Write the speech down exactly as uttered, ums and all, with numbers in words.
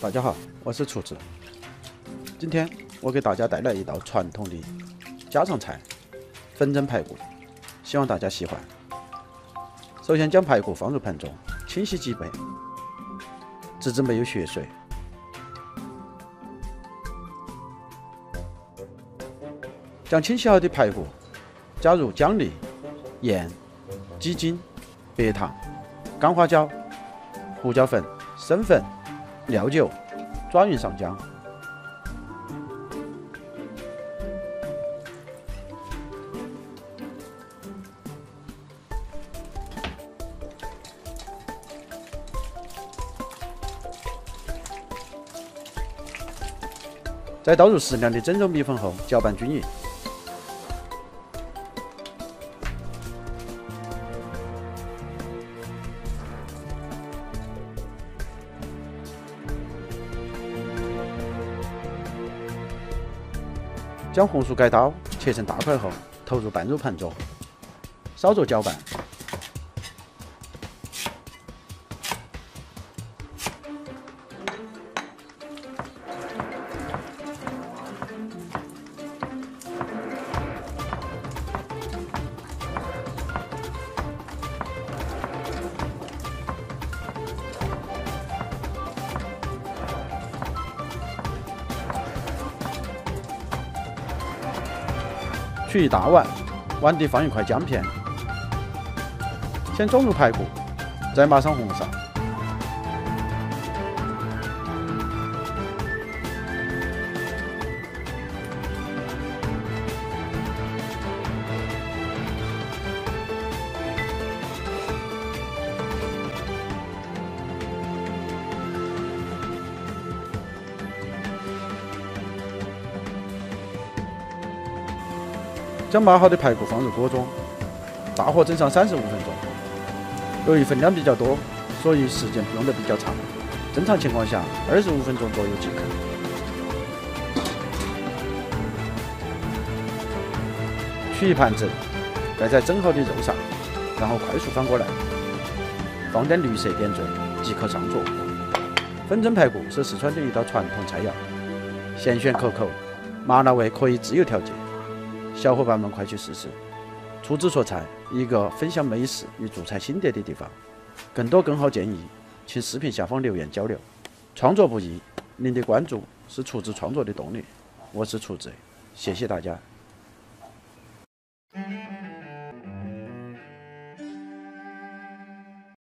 大家好，我是厨子。今天我给大家带来一道传统的家常菜——粉蒸排骨，希望大家喜欢。首先将排骨放入盆中，清洗几倍，直至没有血水。将清洗好的排骨加入姜粒、盐、鸡精、白糖、干花椒、胡椒粉、生粉、料酒，抓匀上浆。再倒入适量的蒸肉米粉后，搅拌均匀。将红薯改刀切成大块后，投入拌肉盘中，稍作搅拌。取一大碗，碗底放一块姜片，先种入排骨，再码上红苕。将码好的排骨放入锅中，大火蒸上三十五分钟。由于分量比较多，所以时间用得比较长。正常情况下，二十五分钟左右即可。取一盘子，盖在蒸好的肉上，然后快速翻过来，放点绿色点缀，即可上桌。粉蒸排骨是四川的一道传统菜肴，咸咸口口，麻辣味可以自由调节。小伙伴们快去试试！厨子说菜，一个分享美食与做菜心得的地方。更多更好建议，请视频下方留言交流。创作不易，您的关注是厨子创作的动力。我是厨子，谢谢大家。